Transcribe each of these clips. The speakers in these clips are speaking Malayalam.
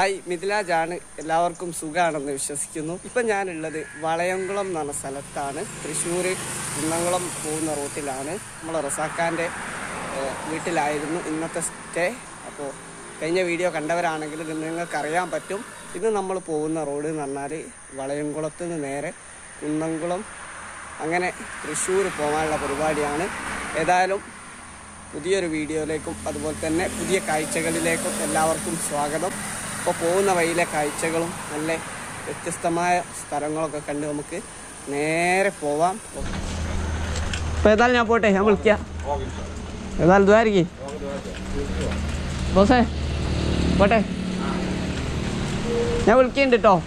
ഹായ്, മിഥിലാജാണ്. എല്ലാവർക്കും സുഖമാണെന്ന് വിശ്വസിക്കുന്നു. ഇപ്പം ഞാനുള്ളത് വളയംകുളം എന്ന് പറഞ്ഞ സ്ഥലത്താണ്. തൃശ്ശൂർ കുന്നംകുളം പോകുന്ന റൂട്ടിലാണ്. നമ്മൾ റസാഖാൻ്റെ വീട്ടിലായിരുന്നു ഇന്നത്തെ സ്റ്റേ. അപ്പോൾ കഴിഞ്ഞ വീഡിയോ കണ്ടവരാണെങ്കിൽ നിങ്ങൾക്കറിയാൻ പറ്റും. ഇന്ന് നമ്മൾ പോകുന്ന റോഡ് എന്ന് പറഞ്ഞാൽ വളയംകുളത്ത് നിന്ന് നേരെ കുന്നംകുളം അങ്ങനെ തൃശ്ശൂർ പോകാനുള്ള പരിപാടിയാണ്. ഏതായാലും പുതിയൊരു വീഡിയോയിലേക്കും അതുപോലെ തന്നെ പുതിയ കാഴ്ചകളിലേക്കും എല്ലാവർക്കും സ്വാഗതം. ഇപ്പോൾ പോകുന്ന വഴിയിലെ കാഴ്ചകളും നല്ല വ്യത്യസ്തമായ സ്ഥലങ്ങളൊക്കെ കണ്ട് നമുക്ക് നേരെ പോവാം. അപ്പോൾ ഏതായാലും ഞാൻ പോട്ടെ, ഞാൻ വിളിക്കാം. ഏതായാലും ഇതായിരിക്കും ബോസേ, പോട്ടെ, ഞാൻ വിളിക്കുന്നുണ്ട് കേട്ടോ.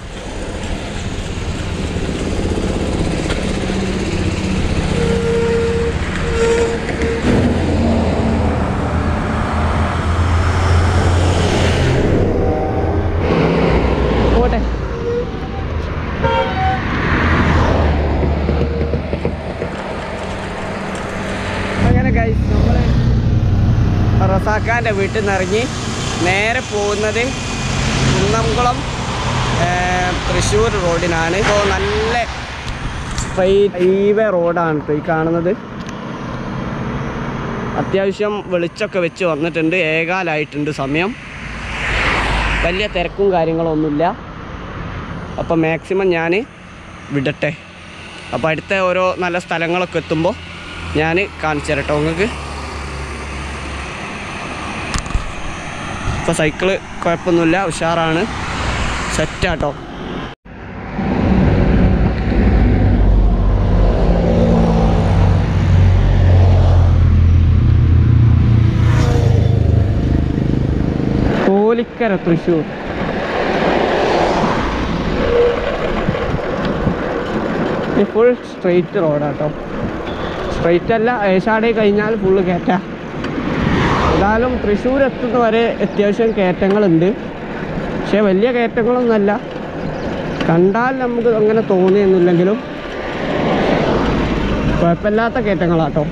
നമ്മൾ റസാഖാൻ്റെ വീട്ടിൽ നിന്ന് ഇറങ്ങി നേരെ പോകുന്നത് കുന്നംകുളം തൃശ്ശൂർ റോഡിനാണ്. ഇപ്പോൾ നല്ല ഹൈവേ റോഡാണ് ഇപ്പോൾ ഈ കാണുന്നത്. അത്യാവശ്യം വെളിച്ചമൊക്കെ വെച്ച് വന്നിട്ടുണ്ട്. ഏകാലായിട്ടുണ്ട് സമയം. വലിയ തിരക്കും കാര്യങ്ങളൊന്നുമില്ല. അപ്പോൾ മാക്സിമം ഞാൻ വിടട്ടെ. അപ്പോൾ അടുത്ത ഓരോ നല്ല സ്ഥലങ്ങളൊക്കെ എത്തുമ്പോൾ ഞാൻ കാണിച്ചു തരട്ടോ നിങ്ങൾക്ക്. ഇപ്പോൾ സൈക്കിള് കുഴപ്പമൊന്നുമില്ല, ഉഷാറാണ്, സെറ്റാട്ടോ. കോലിക്കര തൃശ്ശൂർ. ഫുൾ സ്ട്രെയിറ്റ് റോഡാട്ടോ. സ്ട്രെയിറ്റ് അല്ല, ഏശാടി കഴിഞ്ഞാൽ ഫുള്ള് കയറ്റാ. എന്തായാലും തൃശ്ശൂർ എത്തുന്ന വരെ അത്യാവശ്യം കയറ്റങ്ങളുണ്ട്. പക്ഷേ വലിയ കയറ്റങ്ങളൊന്നുമല്ല. കണ്ടാൽ നമുക്ക് അങ്ങനെ തോന്നിയൊന്നുമില്ലെങ്കിലും കുഴപ്പമില്ലാത്ത കയറ്റങ്ങളാട്ടോ.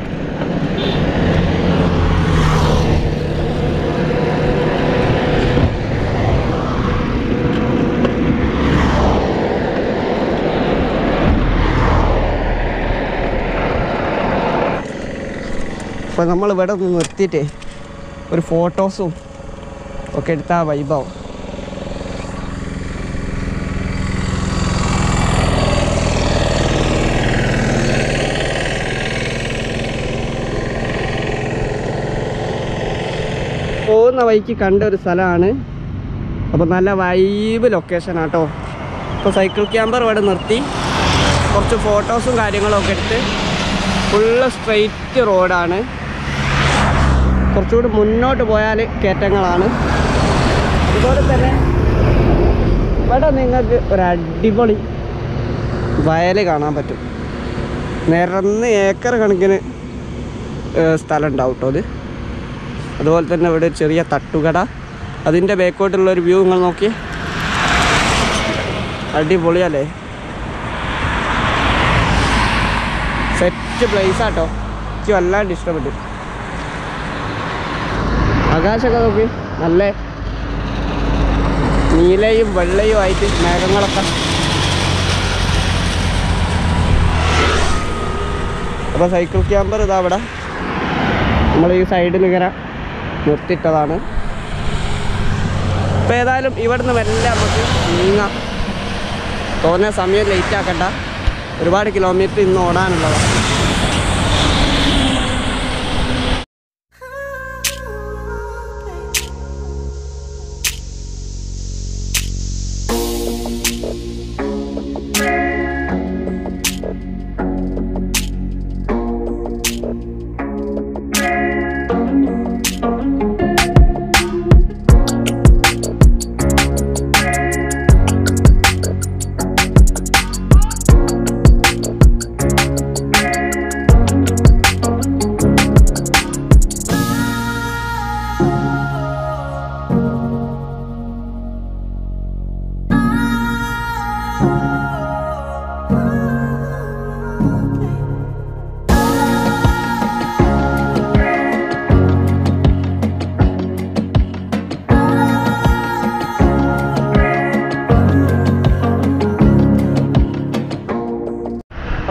അപ്പോൾ നമ്മളിവിടെ നിന്ന് നിർത്തിയിട്ടേ ഒരു ഫോട്ടോസും ഒക്കെ എടുത്ത ആ വൈബാവും. പോകുന്ന വഴിക്ക് കണ്ട ഒരു സ്ഥലമാണ്. അപ്പോൾ നല്ല വൈബ് ലൊക്കേഷനാട്ടോ. ഇപ്പോൾ സൈക്കിൾ ക്യാമ്പർ ഇവിടെ നിർത്തി കുറച്ച് ഫോട്ടോസും കാര്യങ്ങളൊക്കെ എടുത്ത് ഫുള്ള് സ്ട്രെയിറ്റ് റോഡാണ്. കുറച്ചുകൂടി മുന്നോട്ട് പോയാൽ കയറ്റങ്ങളാണ്. അതുപോലെ തന്നെ ഇവിടെ നിങ്ങൾക്ക് ഒരു അടിപൊളി വയൽ കാണാൻ പറ്റും. നിരന്ന് ഏക്കർ കണക്കിന് സ്ഥലം ഉണ്ടാവും കേട്ടോ അത്. അതുപോലെ തന്നെ ഇവിടെ ചെറിയ തട്ടുകട, അതിൻ്റെ ബാക്കോട്ടുള്ളൊരു വ്യൂ നിങ്ങൾ നോക്കിയേ, അടിപൊളിയല്ലേ. സെറ്റ് പ്ലേസാട്ടോ. എനിക്ക് വല്ലാണ്ട് ഇഷ്ടപ്പെട്ടു. ആകാശമൊക്കെ നോക്കി, നല്ല നീലയും വെള്ളയും ആയിട്ട് മേഘങ്ങളൊക്കെ. അപ്പോൾ സൈക്കിൾ ക്യാമ്പർ ഇതാ ഇവിടെ നമ്മൾ ഈ സൈഡിൽ ഇങ്ങനെ നിർത്തിയിട്ടതാണ്. അപ്പോൾ ഏതായാലും ഇവിടെ നിന്ന് മെല്ലെ നമുക്ക് നീങ്ങാം. തോന്നുന്ന സമയം ലേറ്റ് ആക്കണ്ട. ഒരുപാട് കിലോമീറ്റർ ഇന്ന് ഓടാനുള്ളതാണ്.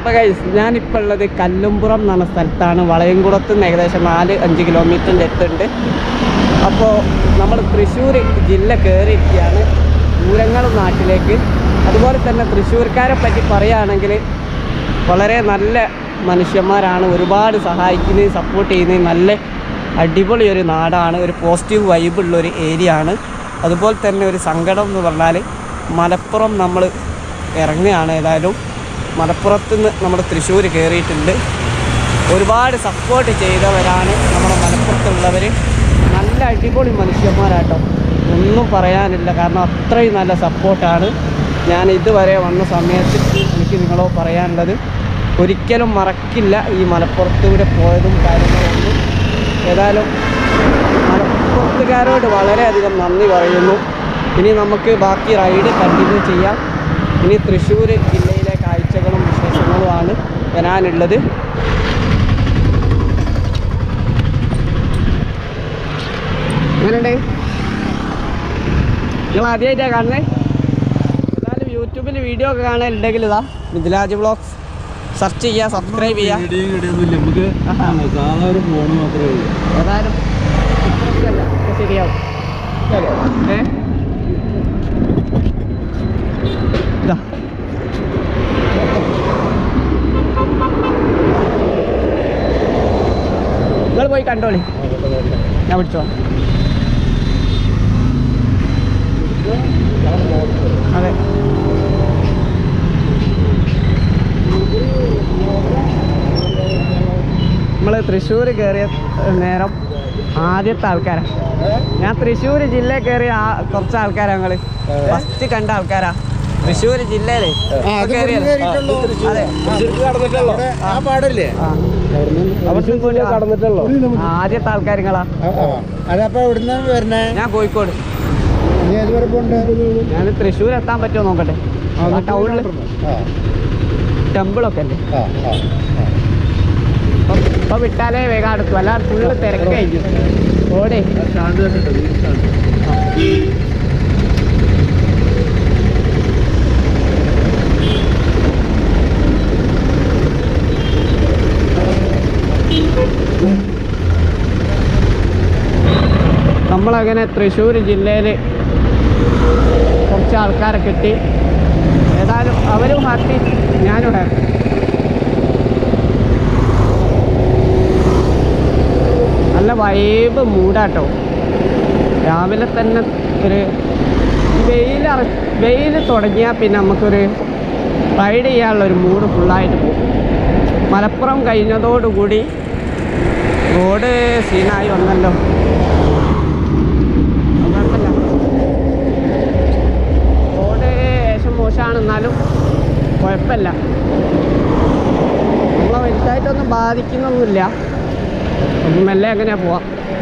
അപ്പോൾ ഗൈസ് ഞാനിപ്പോൾ ഉള്ളത് കല്ലുംപുറം എന്ന് പറഞ്ഞ സ്ഥലത്താണ്. വളയംകുളത്ത് നിന്ന് ഏകദേശം 4-5 കിലോമീറ്ററിൻ്റെ അടുത്തുണ്ട്. അപ്പോൾ നമ്മൾ തൃശ്ശൂർ ജില്ല കയറിയിരിക്കുകയാണ് പൂരങ്ങളും നാട്ടിലേക്ക്. അതുപോലെ തന്നെ തൃശ്ശൂർക്കാരെ പറ്റി പറയുകയാണെങ്കിൽ വളരെ നല്ല മനുഷ്യന്മാരാണ്. ഒരുപാട് സഹായിക്കുന്നതും സപ്പോർട്ട് ചെയ്യുന്നതും നല്ല അടിപൊളി ഒരു നാടാണ്. ഒരു പോസിറ്റീവ് വൈബുള്ളൊരു ഏരിയ ആണ്. അതുപോലെ തന്നെ ഒരു സങ്കടം എന്ന് പറഞ്ഞാൽ മലപ്പുറം നമ്മൾ ഇറങ്ങുകയാണ്. ഏതായാലും മലപ്പുറത്ത് നിന്ന് നമ്മൾ തൃശ്ശൂർ കയറിയിട്ടുണ്ട്. ഒരുപാട് സപ്പോർട്ട് ചെയ്തവരാണ് നമ്മുടെ മലപ്പുറത്തുള്ളവർ. നല്ല അടിപൊളി മനുഷ്യന്മാരാട്ടോ, ഒന്നും പറയാനില്ല. കാരണം അത്രയും നല്ല സപ്പോർട്ടാണ്. ഞാൻ ഇതുവരെ വന്ന സമയത്ത് എനിക്ക് നിങ്ങളോട് പറയാനുള്ളത് ഒരിക്കലും മറക്കില്ല ഈ മലപ്പുറത്തൂടെ പോയതും കാര്യങ്ങളൊന്നും. ഏതായാലും മലപ്പുറത്തുകാരോട് വളരെയധികം നന്ദി പറയുന്നു. ഇനി നമുക്ക് ബാക്കി റൈഡ് കണ്ടിന്യൂ ചെയ്യാം. ഇനി തൃശ്ശൂർ ജില്ലയിലെ കാഴ്ചകളും വിശേഷങ്ങളുമാണ് വരാനുള്ളത്. എങ്ങനെയുണ്ട്? നിങ്ങൾ ആദ്യമായിട്ടാണ് കാണുന്നത്? ഏതായാലും യൂട്യൂബിൽ വീഡിയോ ഒക്കെ കാണാനുണ്ടെങ്കിൽ ഇതാ മിഥിലാജ് വ്ളോഗ്സ് സെർച്ച് ചെയ്യുക, സബ്സ്ക്രൈബ് ചെയ്യുക. ഏതായാലും ശരിയാവും. നിങ്ങൾ പോയി കണ്ടോളി, ഞാൻ പിടിച്ചോ. അതെ, നമ്മൾ തൃശ്ശൂർ കയറിയ നേരം ആദ്യത്തെ ആൾക്കാരാണ്. ഞാൻ തൃശ്ശൂർ ജില്ലയിൽ കയറിയ കുറച്ച് ആൾക്കാരാണ്. ഞങ്ങൾ ഫസ്റ്റ് കണ്ട ആൾക്കാരാ തൃശ്ശൂർ ജില്ലയിലെ. ആദ്യത്തെ ആൾക്കാരുങ്ങളാ. ഞാൻ കോഴിക്കോട്. ഞാൻ തൃശ്ശൂർ എത്താൻ പറ്റുമോ നോക്കട്ടെ. ടൗണിൽ ടെമ്പിളൊക്കെ അല്ലേ, ഇപ്പൊ വിട്ടാലേ വേഗം അടുത്തു. അല്ലാതെ ഫുള്ള് തിരക്കായിരിക്കും. ഓടെ നമ്മളങ്ങനെ തൃശ്ശൂർ ജില്ലയിൽ കുറച്ച് ആൾക്കാരെ കിട്ടി. ഏതായാലും അവരും ഹാപ്പി, ഞാനും ഹാപ്പി. നല്ല വൈബ് മൂടാട്ടോ. രാവിലെ തന്നെ ഒരു വെയിൽ തുടങ്ങിയാൽ പിന്നെ നമുക്കൊരു റൈഡ് ചെയ്യാനുള്ളൊരു മൂഡ് ഫുള്ളായിട്ട് പോകും. മലപ്പുറം കഴിഞ്ഞതോടുകൂടി റോഡ് സീനായി വന്നല്ലോ. കുഴപ്പമില്ല, റോഡ് ഏശം മോശമാണെന്നാലും കുഴപ്പമില്ല. നമ്മളെ വലുതായിട്ടൊന്നും ബാധിക്കുന്നൊന്നുമില്ല. അപ്പം മെല്ലെ എങ്ങനെയാ പോവാം.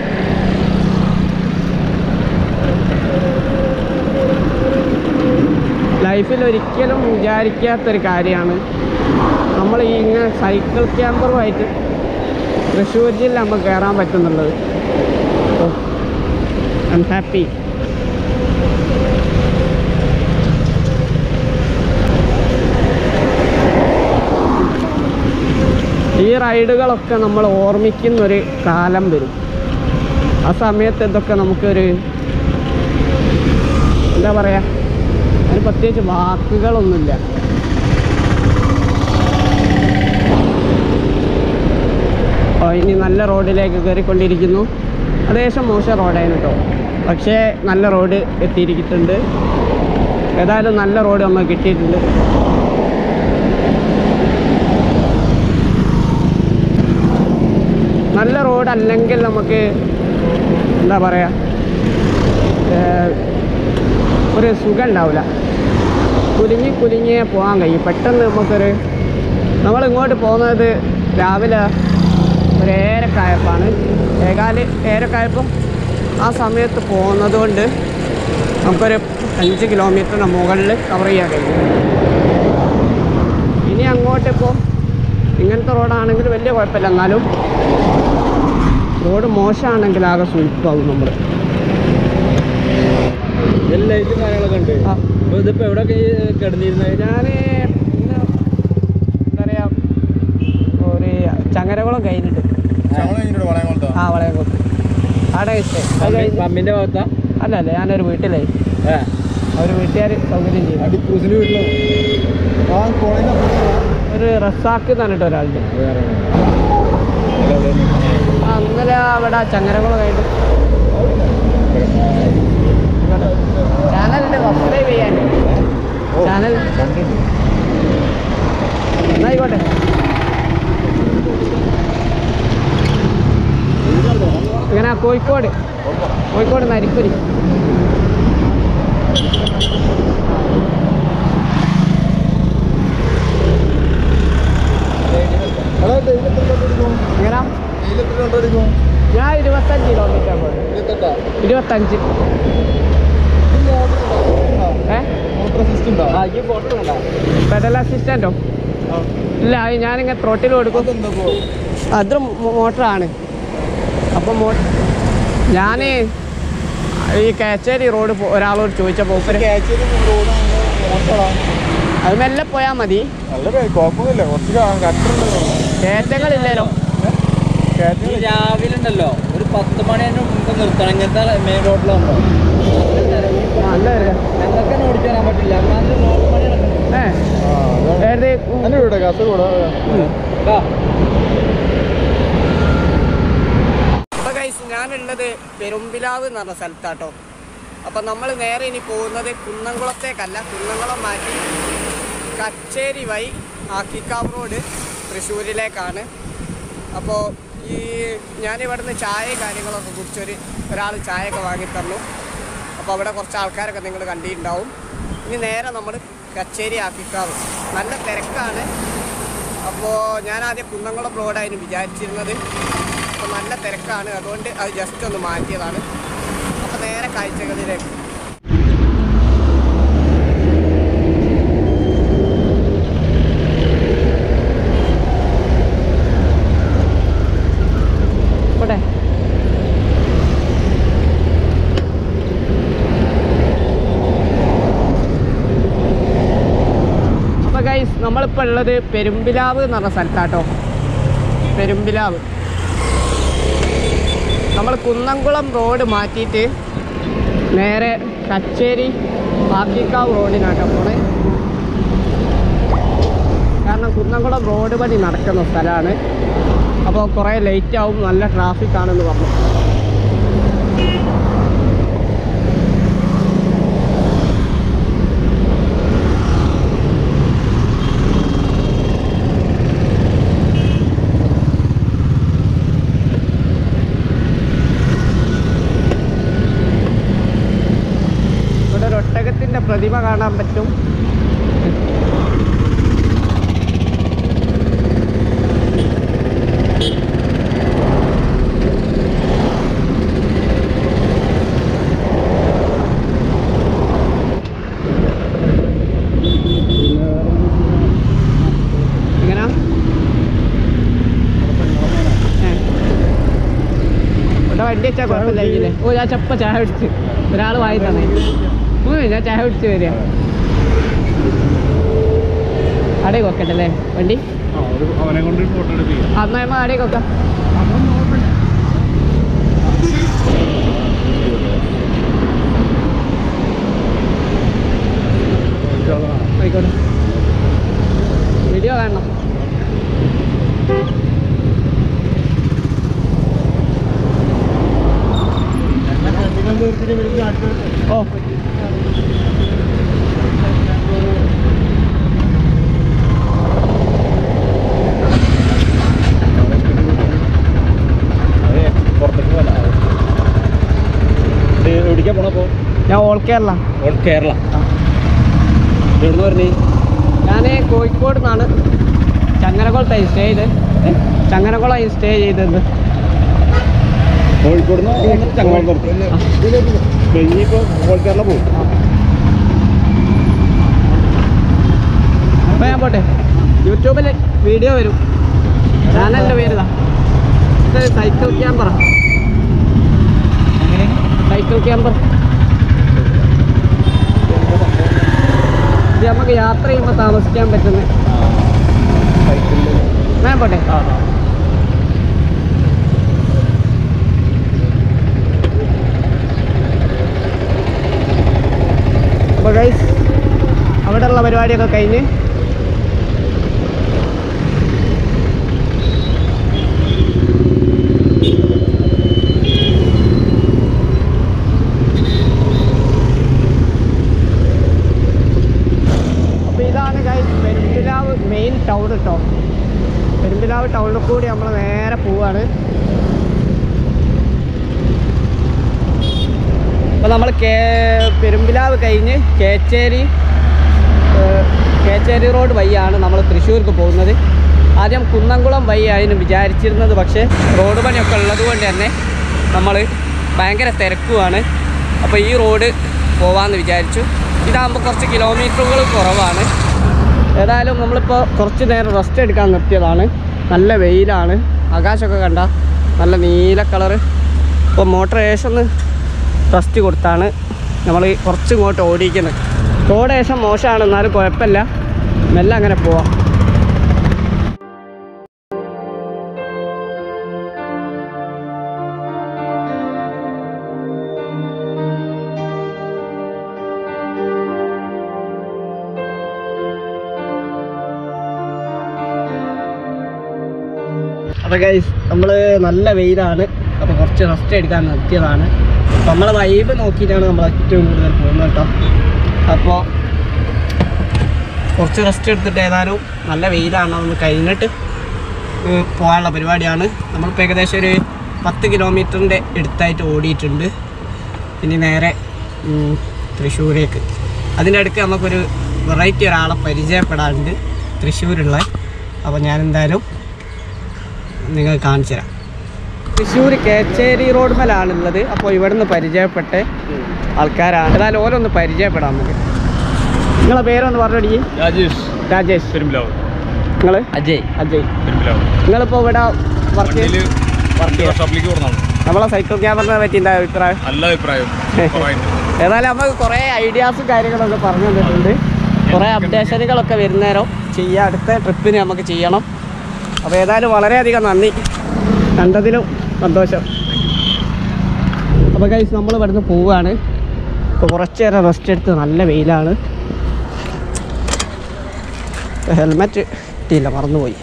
ലൈഫിൽ ഒരിക്കലും വിചാരിക്കാത്തൊരു കാര്യമാണ് നമ്മൾ ഈ ഇങ്ങനെ സൈക്കിൾ ക്യാമ്പറുമായിട്ട് തൃശ്ശൂർ ജില്ല നമുക്ക് കയറാൻ പറ്റുന്നുള്ളത്. I am happy. ഈ റൈഡുകളൊക്കെ നമ്മൾ ഓർമ്മിക്കുന്നൊരു കാലം വരും. ആ സമയത്ത് ഇതൊക്കെ നമുക്കൊരു എന്താ പറയുക, അതിന് പ്രത്യേകിച്ച് വാക്കുകളൊന്നുമില്ല. ഇനി നല്ല റോഡിലേക്ക് കയറിക്കൊണ്ടിരിക്കുന്നു. ഏകദേശം മോശം റോഡായിരുന്നു കേട്ടോ, പക്ഷേ നല്ല റോഡ് എത്തിയിരിക്കുന്നുണ്ട്. ഏതായാലും നല്ല റോഡ് നമുക്ക് കിട്ടിയിട്ടുണ്ട്. നല്ല റോഡ് അല്ലെങ്കിൽ നമുക്ക് എന്താ പറയുക, ഒരു സുഖം ഉണ്ടാവില്ല. കുലുങ്ങിയേ പോകാൻ കഴിയും. പെട്ടെന്ന് നമുക്കൊരു നമ്മളിങ്ങോട്ട് പോകുന്നത് രാവിലെ ഒരു ഏരക്കായപ്പാണ്. ഏരക്കായപ്പം ആ സമയത്ത് പോകുന്നത് കൊണ്ട് നമുക്കൊരു 5 കിലോമീറ്ററിന് മുകളിൽ കവർ ചെയ്യാൻ കഴിയും. ഇനി അങ്ങോട്ടിപ്പോൾ ഇങ്ങനത്തെ റോഡാണെങ്കിൽ വലിയ കുഴപ്പമില്ല. എന്നാലും റോഡ് മോശമാണെങ്കിൽ ആകെ സൂപ്പാകും നമ്മൾ. ലൈറ്റും കാര്യങ്ങളൊക്കെ ഉണ്ട്. ഇതിപ്പോൾ എവിടെയൊക്കെ കിടന്നിരുന്നത്? ഞാൻ ഇന്ന് എന്താ പറയുക, ചങ്ങരകുളം കഴിഞ്ഞിട്ട് ആ വളയംകുളം അവിടെ സ്റ്റേ പമ്പിന്റെ ഭാഗത്താ അല്ല ഞാനൊരു വീട്ടിലായി അവർ വീട്ടുകാർ സൗകര്യം ചെയ്യും ഒരു റസാക്ക് എന്ന് പറഞ്ഞിട്ട് ഒരാളുണ്ട് ഇന്നലെ അവിടെ ചങ്ങരകുളം കഴിഞ്ഞു ചാനലിൻ്റെ സബ്സ്ക്രൈബ് ചെയ്യാൻ ചാനൽ എന്നായിക്കോട്ടെ ഇങ്ങനെ കോഴിക്കോട് നരിക്കുരി എങ്ങനാ ഞാൻ 25 കിലോമീറ്റർ പോകും 25 പെഡൽ അസിസ്റ്റൻറ്റോ ഇല്ല അത് ഞാനിങ്ങനെ ത്രോട്ടിൽ കൊടുക്കും അത് മോട്ടറാണ് അപ്പം ഞാൻ ഈ കാച്ചേരി റോഡ് ഒരാളോട് ചോദിച്ചപ്പോൾ അത് മെല്ലെ പോയാൽ മതി കയറ്റങ്ങളില്ലല്ലോ രാവിലെ ഉണ്ടല്ലോ ഒരു 10 മണിന് മുമ്പ് നിർത്തണം ഇങ്ങനത്തെ മെയിൻ റോഡിലാകുമ്പോ നല്ല ഞങ്ങൾക്ക് തന്നെ ഓടിച്ചു തരാൻ പറ്റില്ല അപ്പൊ ഗൈസ് ഞാനുള്ളത് പെരുമ്പിലാവ് എന്ന് പറഞ്ഞ സ്ഥലത്താട്ടോ. അപ്പം നമ്മൾ നേരെ ഇനി പോകുന്നത് കുന്നംകുളത്തേക്കല്ല, കുന്നംകുളം മാറ്റി കച്ചേരി വഴി ആക്കിക്കാവ് റോഡ് തൃശ്ശൂരിലേക്കാണ്. അപ്പോൾ ഞാനിവിടുന്ന് ചായയും കാര്യങ്ങളൊക്കെ ഒരാൾ ചായയൊക്കെ വാങ്ങിത്തന്നു. അപ്പോൾ അവിടെ കുറച്ച് ആൾക്കാരൊക്കെ നിങ്ങൾ കണ്ടിട്ടുണ്ടാവും. ഇനി നേരെ നമ്മൾ കച്ചേരി ആക്കിക്കാവ്. നല്ല തിരക്കാണ്. അപ്പോൾ ഞാൻ ആദ്യം കുന്നംകുളം റോഡായിരുന്നു വിചാരിച്ചിരുന്നത്. അപ്പോൾ നല്ല തിരക്കാണ്, അതുകൊണ്ട് അത് ജസ്റ്റ് ഒന്ന് മാറ്റിയതാണ്. അപ്പോൾ നേരെ കാഴ്ചകളിലേക്ക്. നമ്മളിപ്പോൾ ഉള്ളത് പെരുമ്പിലാവ് എന്ന് പറഞ്ഞ സ്ഥലത്താട്ടോ. പെരുമ്പിലാവ് നമ്മൾ കുന്നംകുളം റോഡ് മാറ്റിയിട്ട് നേരെ കച്ചേരി ആക്കിക്കാവ് റോഡിനാട്ടോ പോണേ. കാരണം കുന്നംകുളം റോഡ് പണി നടക്കുന്ന സ്ഥലമാണ്. അപ്പോൾ കുറേ ലേറ്റ് ആവും, നല്ല ട്രാഫിക്കാണെന്ന് പറഞ്ഞു. ഒട്ടകത്തിൻ്റെ പ്രതിമ കാണാൻ പറ്റും. എങ്ങനാ ഇവിടെ വണ്ടി വെച്ചാൽ കുഴപ്പമില്ലേ? ഓ ഞാൻ ചപ്പ ചായ പിടിച്ച് ഒരാൾ വാങ്ങി തന്നെ. ഞാൻ ചായ പിടിച്ച് വരിക. അടേക്ക് വെക്കട്ടെ അല്ലേ വണ്ടി? അമ്മ അടേക്ക് വെക്കാം. ആയിക്കോട്ടെ, വീഡിയോ കാണണം. ഓ എവിടേക്കാ പോണപ്പോ? ഞാൻ ഓൾ കേരള. എവിടുന്ന് പറഞ്ഞേ? ഞാൻ കോഴിക്കോട് നിന്നാണ് ചങ്ങരകുളത്തായി സ്റ്റേ ചെയ്ത്. ചങ്ങരകുളമായി സ്റ്റേ ചെയ്തത്. കോഴിക്കോട് ഇനിയിപ്പോ ഓൾ കേരള പോകും. അപ്പോൾ ഞാൻ പോട്ടെ. യൂട്യൂബിൽ വീഡിയോ വരും. ചാനലിൻ്റെ പേരിതാ. ഇത് സൈക്കിൾ ക്യാമ്പറ. Cycle camper. ഇത് നമുക്ക് യാത്ര ചെയ്യുമ്പോൾ താമസിക്കാൻ പറ്റുന്നത്. ഞാൻ പോട്ടെ. പരിപാടിയൊക്കെ കഴിഞ്ഞ് അപ്പോൾ ഇതാണ് ഗൈസ് പെരുമ്പിലാവ് മെയിൻ ടൗൺ കേട്ടോ. പെരുമ്പിലാവ് ടൗണിൽ കൂടി നമ്മൾ നേരെ പോവാണ്. അപ്പോൾ നമ്മൾ പെരുമ്പിലാവ് കഴിഞ്ഞ് കേച്ചേരി റോഡ് വഴിയാണ് നമ്മൾ തൃശ്ശൂർക്ക് പോകുന്നത്. ആദ്യം കുന്നംകുളം വഴി ആയിരുന്നു വിചാരിച്ചിരുന്നത്, പക്ഷേ റോഡ് പണിയൊക്കെ ഉള്ളത് കൊണ്ട് തന്നെ നമ്മൾ ഭയങ്കര തിരക്കുമാണ്. അപ്പോൾ ഈ റോഡ് പോവാമെന്ന് വിചാരിച്ചു. ഇതാകുമ്പോൾ കുറച്ച് കിലോമീറ്ററുകൾ കുറവാണ്. ഏതായാലും നമ്മളിപ്പോൾ കുറച്ച് നേരം റെസ്റ്റ് എടുക്കാൻ നിർത്തിയതാണ്. നല്ല വെയിലാണ്, ആകാശമൊക്കെ കണ്ട നല്ല നീല കളറ്. ഇപ്പോൾ മോട്ടർ ഏശൊന്ന് റെസ്റ്റ് കൊടുത്താണ് നമ്മൾ കുറച്ച് ഇങ്ങോട്ട് ഓടിക്കുന്നത്. റോഡ് ഏശം മോശമാണ്, എന്നാലും കുഴപ്പമില്ല, മെല്ലെ അങ്ങനെ പോവാം. അപ്പോൾ ഗൈസ് നമ്മൾ നല്ല വെയിലാണ്, അപ്പോൾ കുറച്ച് റെസ്റ്റ് എടുക്കാൻ നിർത്തിയതാണ്. അപ്പോൾ നമ്മളെ വൈബ് നോക്കിയിട്ടാണ് നമ്മൾ ഏറ്റവും കൂടുതൽ പോകുന്നത് കേട്ടോ. അപ്പോൾ കുറച്ച് റെസ്റ്റ് എടുത്തിട്ട് ഏതായാലും നല്ല വെയിലാണ്, ഒന്ന് കഴിഞ്ഞിട്ട് പോകാനുള്ള പരിപാടിയാണ്. നമ്മളിപ്പോൾ ഏകദേശം ഒരു 10 കിലോമീറ്ററിൻ്റെ അടുത്തായിട്ട് ഓടിയിട്ടുണ്ട്. ഇനി നേരെ തൃശ്ശൂരേക്ക്. അതിൻ്റെ അടുക്ക് നമുക്കൊരു വെറൈറ്റി ഒരാളെ പരിചയപ്പെടാറുണ്ട് തൃശ്ശൂരുള്ള. അപ്പോൾ ഞാനെന്തായാലും നിങ്ങൾ കാണിച്ചു തരാം. തൃശ്ശൂർ കേച്ചേരി റോഡ് മേലാണുള്ളത്. അപ്പോൾ ഇവിടുന്ന് പരിചയപ്പെട്ട ആൾക്കാരാണ്. ഏതായാലും ഓരോന്ന് പരിചയപ്പെടാം നമുക്ക്. നിങ്ങളെ പേരൊന്ന് പറഞ്ഞോടി. രാജേഷ്. പെരുമ്പിലാവ്. നിങ്ങൾ? അജയ്. പെരുമ്പിലാവ്. നിങ്ങളിപ്പോൾ ഇവിടെ വർക്ക് നമ്മളെ സൈക്കിൾ ക്യാമറിനെ പറ്റി എന്താ അഭിപ്രായം? നല്ല അഭിപ്രായം. ഏതായാലും നമുക്ക് കുറേ ഐഡിയാസും കാര്യങ്ങളൊക്കെ പറഞ്ഞു തന്നിട്ടുണ്ട്. കുറേ അപ്ഡേഷനുകളൊക്കെ വരുന്നേരം ചെയ്യാം. അടുത്ത ട്രിപ്പിന് നമുക്ക് ചെയ്യണം. അപ്പോൾ ഏതായാലും വളരെയധികം നന്ദി, കണ്ടതിലും സന്തോഷം. അപ്പോൾ ഗൈസ് നമ്മൾ ഇവിടുന്ന് പോവുകയാണ്. ഇപ്പോൾ കുറച്ച് നേരം റെസ്റ്റ് എടുത്ത് നല്ല വെയിലാണ്. ഹെൽമെറ്റ് ഇട്ടില്ല, മറന്നുപോയി.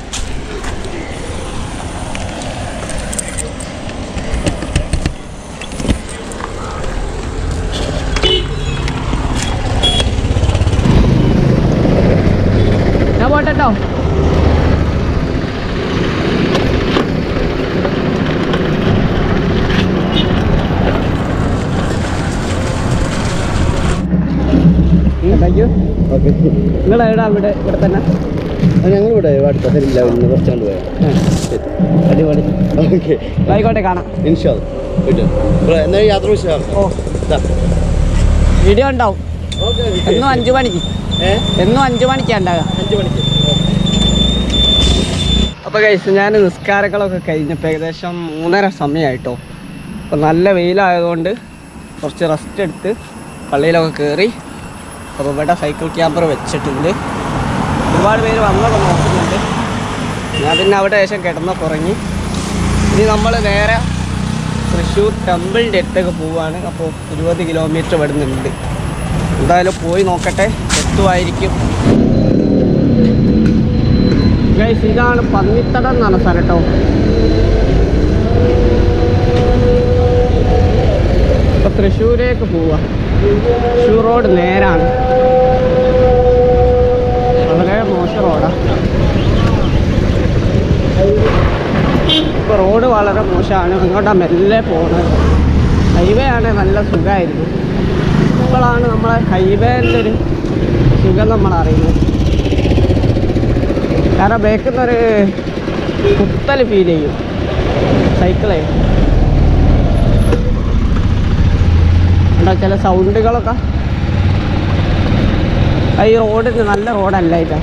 ഞാൻ പോട്ടെട്ടോ. Thank you. ഓക്കെ, നിങ്ങൾ എവിടെ? ഇവിടെ തന്നെ. ഞങ്ങളിവിടെ അടുത്ത പെരുമ്പിലാവിൽ കുറച്ചാണ്ട് പോയാൽ അടിപൊളി. ഓക്കെ, ആയിക്കോട്ടെ, കാണാം. ഇൻഷാ അല്ലാ. എന്നാൽ യാത്ര വിശേഷം. ഓ, വീഡിയോ ഉണ്ടാവും എന്നും 5 മണിക്ക്. എന്നും 5 മണിക്കാണ് ഉണ്ടാകുക. 5 മണിക്ക്. അപ്പോൾ കഴിച്ച് ഞാൻ നിസ്കാരങ്ങളൊക്കെ കഴിഞ്ഞപ്പോൾ ഏകദേശം 3:30 സമയമായിട്ടോ. അപ്പോൾ നല്ല വെയിലായതുകൊണ്ട് കുറച്ച് റെസ്റ്റ് എടുത്ത് പള്ളിയിലൊക്കെ കയറി. അപ്പോൾ ഇവിടെ സൈക്കിൾ ക്യാമ്പർ വെച്ചിട്ടുണ്ട്. ഒരുപാട് പേര് വന്നൊക്കെ നോക്കുന്നുണ്ട്. ഞാൻ പിന്നെ അവിടെ ശേഷം കിടന്നൊക്കെ ഉറങ്ങി. ഇനി നമ്മൾ നേരെ തൃശ്ശൂർ ടെമ്പിളിൻ്റെ അടുത്തേക്ക് പോവുകയാണ്. അപ്പോൾ 20 കിലോമീറ്റർ വരുന്നുണ്ട്. എന്തായാലും പോയി നോക്കട്ടെ, എത്തുമായിരിക്കും. ഗൈസ്, ഇതാണ് പന്നിത്തടം എന്നാണ് സ്ഥലം കേട്ടോ. അപ്പോൾ തൃശ്ശൂരേക്ക് പോവുക. തൃശ്ശൂർ റോഡ് നേരാണ്, വളരെ മോശം റോഡാണ്. ഇപ്പോൾ റോഡ് വളരെ മോശമാണ്. അങ്ങോട്ടാണ് മെല്ലെ പോകുന്നത്. ഹൈവേ ആണെങ്കിൽ നല്ല സുഖമായിരുന്നു. ഇപ്പോഴാണ് നമ്മളെ ഹൈവേൻ്റെ ഒരു സുഖം നമ്മളറിയുന്നത്. കാരണം ബേക്കിൽ നിന്നൊരു കുത്തൽ ഫീൽ ചെയ്യും സൈക്കിളേ. എന്താ ചില സൗണ്ടുകളൊക്കെ. ഈ റോഡിന് നല്ല റോഡല്ല ഇതാ.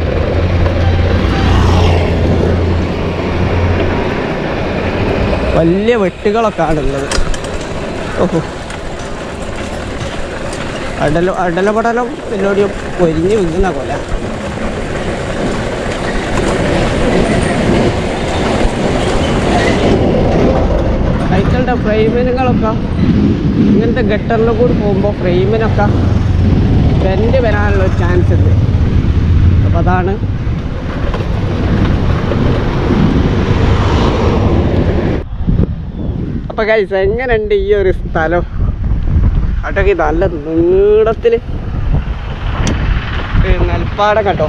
വലിയ വെട്ടുകളൊക്കെ ആണുള്ളത്. ഓഹോ, അടലപടലം പരിപാടിയും പൊരിഞ്ഞ് വീഴുന്ന പോലെ. സൈക്കിളിൻ്റെ ഫ്രെയിമിനുകളൊക്കെ ഇങ്ങനത്തെ ഗട്ടറിൽ കൂടി പോകുമ്പോൾ ഫ്രെയിമിനൊക്കെ ബെൻഡ് വരാനുള്ള ഒരു ചാൻസ് ഉണ്ട്. അപ്പോൾ അതാണ് അപ്പോൾ ഗൈസ് എങ്ങനെയുണ്ട് ഈ ഒരു സ്ഥലം? അതൊക്കെ നല്ല നീളത്തിൽ നെൽപ്പാടം കേട്ടോ.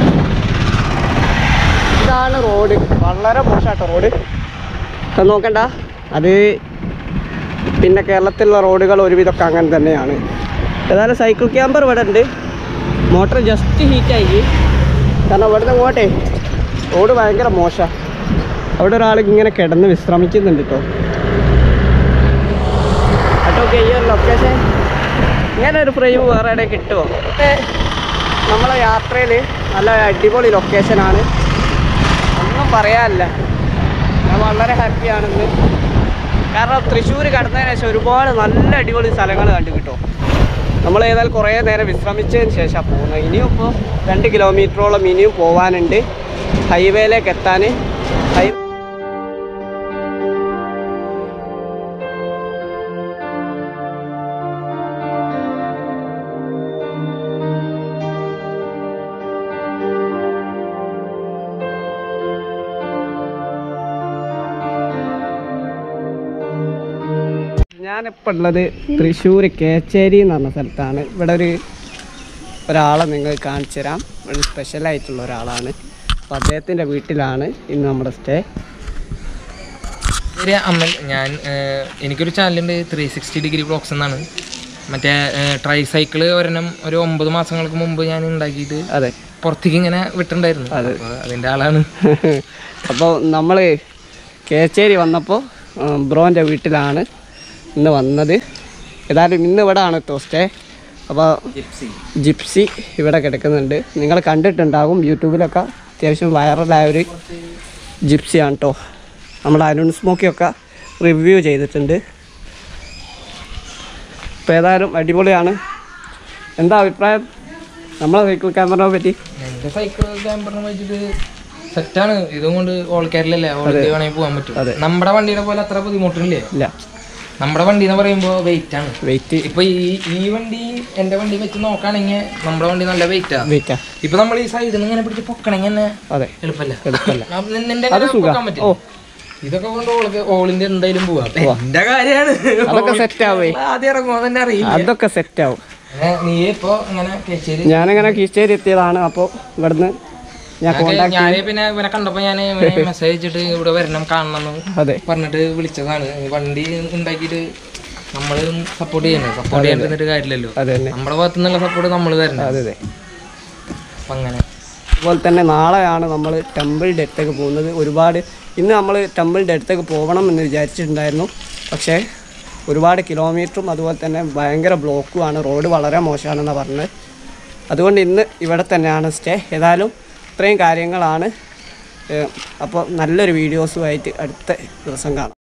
ഇതാണ് റോഡ്, വളരെ മോശമാട്ടോ റോഡ്. അത് നോക്കണ്ട, അത് പിന്നെ കേരളത്തിലുള്ള റോഡുകൾ ഒരുവിധമൊക്കെ അങ്ങനെ തന്നെയാണ്. ഏതായാലും സൈക്കിൾ ക്യാമ്പർ ഇവിടെ ഉണ്ട്. മോട്ടർ ജസ്റ്റ് ഹീറ്റായി, കാരണം ഇവിടുന്ന് പോട്ടെ റോഡ് ഭയങ്കര മോശമാണ്. അവിടെ ഒരാൾ ഇങ്ങനെ കിടന്ന് വിശ്രമിക്കുന്നുണ്ട് കേട്ടോ. അതൊക്കെ ഈ ഒരു ലൊക്കേഷൻ ഇങ്ങനെ ഒരു ഫ്രെയിം വേറെ എവിടെ കിട്ടുമോ? നമ്മളെ യാത്രയിൽ നല്ല അടിപൊളി ലൊക്കേഷനാണ്, ഒന്നും പറയാനില്ല. ഞാൻ വളരെ ഹാപ്പിയാണെന്ന്. കാരണം തൃശ്ശൂർ കടന്നതിന് ശേഷം ഒരുപാട് നല്ല അടിപൊളി സ്ഥലങ്ങൾ കണ്ടു കിട്ടും. നമ്മൾ ഏതായാലും കുറേ നേരം വിശ്രമിച്ചതിന് ശേഷമാണ് പോകുന്നത്. ഇനിയും ഇപ്പോൾ 2 കിലോമീറ്ററോളം ഇനിയും പോകാനുണ്ട് ഹൈവേയിലേക്ക് എത്താൻ. ഞാനിപ്പോൾ ഉള്ളത് തൃശ്ശൂർ കേച്ചേരി എന്ന് പറഞ്ഞ സ്ഥലത്താണ്. ഇവിടെ ഒരാളെ നിങ്ങൾ കാണിച്ചു തരാം. ഒരു സ്പെഷ്യലായിട്ടുള്ള ഒരാളാണ്. അപ്പോൾ അദ്ദേഹത്തിൻ്റെ വീട്ടിലാണ് ഇന്ന് നമ്മുടെ സ്റ്റേ. അമ്മൽ ഞാൻ എനിക്കൊരു ചാനലുണ്ട് 360 ഡിഗ്രി വ്ളോഗ്സ് എന്നാണ്. മറ്റേ ട്രൈ സൈക്കിള് ഒരെണ്ണം ഒരു 9 മാസങ്ങൾക്ക് മുമ്പ് ഞാൻ ഉണ്ടാക്കിയിട്ട് അതെ പുറത്തേക്ക് ഇങ്ങനെ വിട്ടിട്ടുണ്ടായിരുന്നു. അതിൻ്റെ ആളാണ്. അപ്പോൾ നമ്മൾ കേച്ചേരി വന്നപ്പോൾ ബ്രോൻ്റെ വീട്ടിലാണ് ഇന്ന് വന്നത്. ഏതായാലും ഇന്ന് ഇവിടെ ആണ് കേട്ടോ സ്റ്റേ. അപ്പോൾ ജിപ്സി ഇവിടെ കിടക്കുന്നുണ്ട്. നിങ്ങൾ കണ്ടിട്ടുണ്ടാകും യൂട്യൂബിലൊക്കെ, അത്യാവശ്യം വൈറലായ ഒരു ജിപ്സിയാണ് കേട്ടോ. നമ്മുടെ അരുൺ സ്മോക്കിയൊക്കെ റിവ്യൂ ചെയ്തിട്ടുണ്ട്. ഇപ്പോൾ ഏതായാലും അടിപൊളിയാണ്. എന്താ അഭിപ്രായം നമ്മളെ സൈക്കിൾ ക്യാമറയെ പറ്റി? എൻ്റെ സൈക്കിൾ ക്യാമ്പറിനെ വെച്ചിട്ട് സെറ്റാണ്. ഇതും കൊണ്ട് ഓൾ കേരളല്ലേ, ഓൾ ഇന്ത്യ വേണമെങ്കിൽ പോകാൻ പറ്റും. നമ്മുടെ വണ്ടിയുടെ പോലെ അത്ര ബുദ്ധിമുട്ടില്ലേ? ഇല്ല. നമ്മുടെ വണ്ടി എന്ന് പറയുമ്പോൾ വെയിറ്റ് ആണ്. വെയിറ്റ് ഇപ്പൊ ഈ വണ്ടി എന്റെ വണ്ടി വെച്ച് നോക്കുകയാണെങ്കിൽ നമ്മുടെ വണ്ടി നല്ല വെയിറ്റാ. ഇപ്പൊ നമ്മൾ ഈ സൈഡിൽ നിന്ന് ഇങ്ങനെ പിടിച്ച് പൊക്കണെങ്കിൽ തന്നെ എളുപ്പമല്ല. ഇതൊക്കെ കൊണ്ട് ഓൾ ഇന്ത്യ എന്തായാലും പോവാം. എന്റെ കാര്യമാണ്. ആദ്യം ഇറങ്ങുമോ തന്നെ അറിയില്ല. അതൊക്കെ സെറ്റ് ആവും. നീ ഇപ്പൊ ഇങ്ങനെ കേച്ചേരി, ഞാനങ്ങനെ കേച്ചേരി എത്തിയതാണ്. അപ്പോൾ ഇവിടുന്ന് ഞാൻ പിന്നെ ഇവനെ കണ്ടപ്പോ ഞാൻ മെസ്സേജ് അയച്ചിട്ട് ഇവിടെ വരണം കാണണം പറഞ്ഞിട്ട് വിളിച്ചതാണ്. വണ്ടി ഉണ്ടാക്കിയിട്ട് നമ്മൾ സപ്പോർട്ട് ചെയ്യണം. സപ്പോർട്ട് ചെയ്യാണ്ടിരുന്നിട്ട് കാര്യമില്ലല്ലോ. നമ്മുടെ ഭാഗത്തു നിന്നുള്ള സപ്പോർട്ട് നമ്മൾ തരണം. അപ്പം അങ്ങനെ. അതുപോലെ തന്നെ നാളെയാണ് നമ്മൾ ടെമ്പിളിൻ്റെ അടുത്തേക്ക് പോകുന്നത്. ഇന്ന് നമ്മൾ ടെമ്പിളിൻ്റെ അടുത്തേക്ക് പോകണം എന്ന് വിചാരിച്ചിട്ടുണ്ടായിരുന്നു. പക്ഷേ ഒരുപാട് കിലോമീറ്ററും അതുപോലെ തന്നെ ഭയങ്കര ബ്ലോക്കുമാണ്. റോഡ് വളരെ മോശമാണെന്നാണ് പറഞ്ഞത്. അതുകൊണ്ട് ഇന്ന് ഇവിടെ തന്നെയാണ് സ്റ്റേ. ഏതായാലും ഇത്രയും കാര്യങ്ങളാണ്. അപ്പോൾ നല്ലൊരു വീഡിയോസുമായിട്ട് അടുത്ത ദിവസം കാണാം.